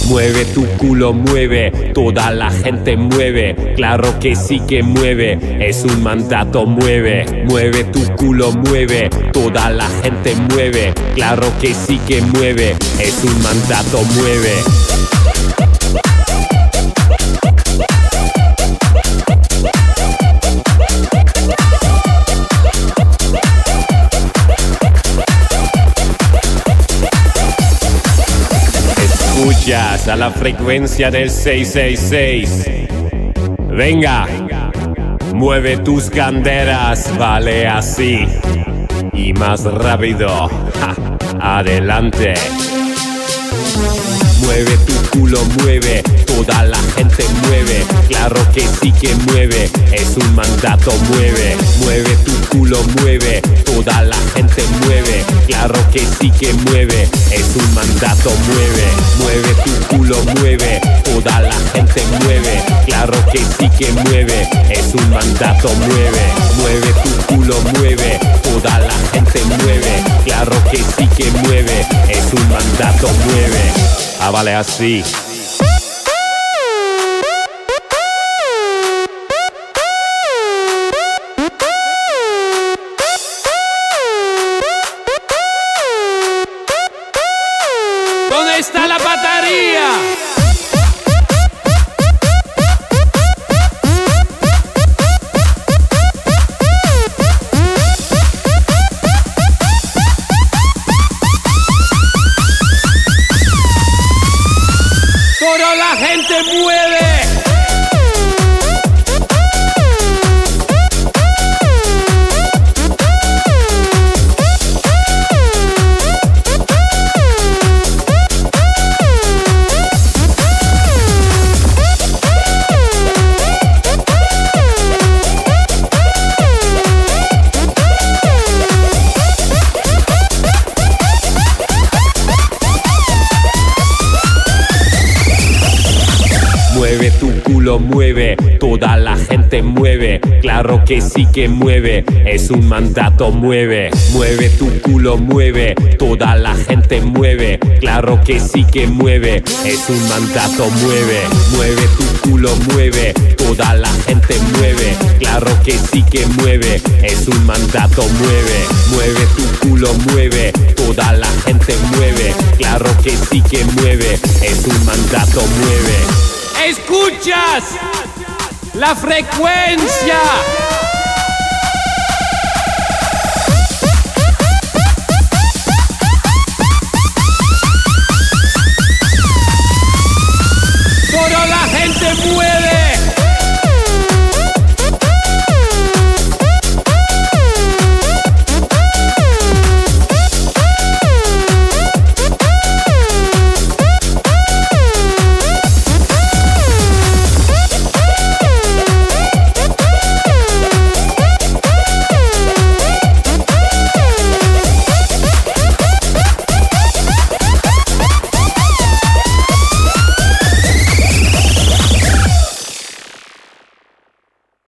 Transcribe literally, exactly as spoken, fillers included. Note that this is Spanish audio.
Mueve tu culo, mueve, toda la gente mueve, claro que sí que mueve, es un mandato, mueve. Mueve tu culo, mueve, toda la gente mueve, claro que sí que mueve, es un mandato, mueve. Escuchas a la frecuencia del seiscientos sesenta y seis. Venga, mueve tus canderas, vale así. Y más rápido, ja, adelante. Mueve tu culo, mueve, toda la gente mueve, claro que sí que mueve, es un mandato, mueve. Mueve tu culo, mueve, toda la gente mueve, claro que sí que mueve, es un mandato, mueve. Mueve tu culo, mueve, toda la gente mueve, claro que sí que mueve, es un mandato, mueve. Mueve tu culo, mueve, toda la gente mueve, claro que sí que mueve, es un mandato, mueve. Ah, vale así. ¿Dónde está la batería? Toda la gente mueve. Mueve tu culo, mueve, toda la gente mueve, claro que sí que mueve, es un mandato, mueve. Mueve tu culo, mueve, toda la gente mueve, claro que sí que mueve, es un mandato, mueve. Mueve tu culo, mueve, toda la gente mueve, claro que sí que mueve, es un mandato, mueve. Mueve tu culo, mueve, toda la gente mueve, claro que sí que mueve, es un mandato, mueve. ¿Escuchas la frecuencia